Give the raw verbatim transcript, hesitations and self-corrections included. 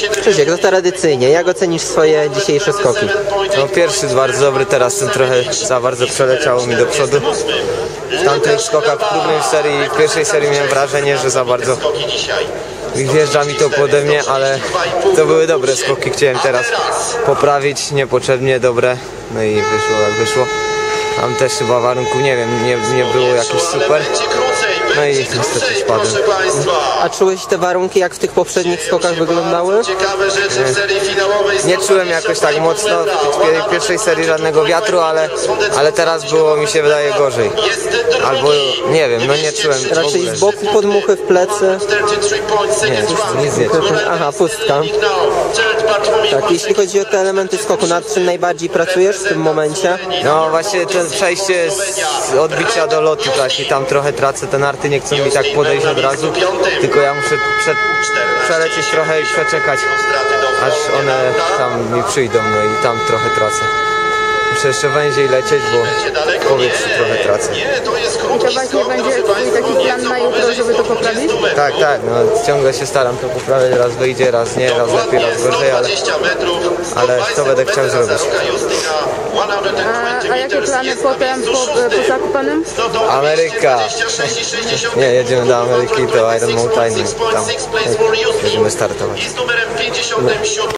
Krzysiek, to tradycyjnie. Jak ocenisz swoje dzisiejsze skoki? No pierwszy bardzo dobry, teraz ten trochę za bardzo przeleciało mi do przodu. W tamtych skokach w próbnej serii, w pierwszej serii miałem wrażenie, że za bardzo wjeżdża mi to pode mnie, ale to były dobre skoki. Chciałem teraz poprawić, niepotrzebnie dobre, no i wyszło jak wyszło. Tam też chyba warunków, nie wiem, nie, nie było jakoś super. No i niestety spadłem. A czułeś te warunki, jak w tych poprzednich skokach wyglądały? Nie, nie czułem jakoś tak mocno w pierwszej serii żadnego wiatru, ale, ale teraz było, mi się wydaje, gorzej. Albo nie wiem, no nie czułem w Raczej ogóle. z boku podmuchy w plecy? Nie, nic nie czułem. Aha, pustka. Tak, jeśli chodzi o te elementy skoku, nad czym najbardziej pracujesz w tym momencie? No właśnie ten przejście z odbicia do lotu, tak, i tam trochę tracę, te narty nie chcą mi tak podejść od razu, tylko ja muszę prze, przelecieć trochę i przeczekać, aż one tam mi przyjdą, no i tam trochę tracę. Muszę jeszcze węziej lecieć, bo w powietrzu trochę tracę. I to właśnie będzie twój taki plan na jutro, żeby to poprawić? Tak, tak, no ciągle się staram to poprawiać, raz wyjdzie, raz nie, raz lepiej, raz gorzej, ale, ale to będę chciał zrobić. A, a jakie plany potem po, po Zakopanem? Ameryka! Nie, jedziemy do Ameryki, do Iron Mountain, tam jedziemy startować.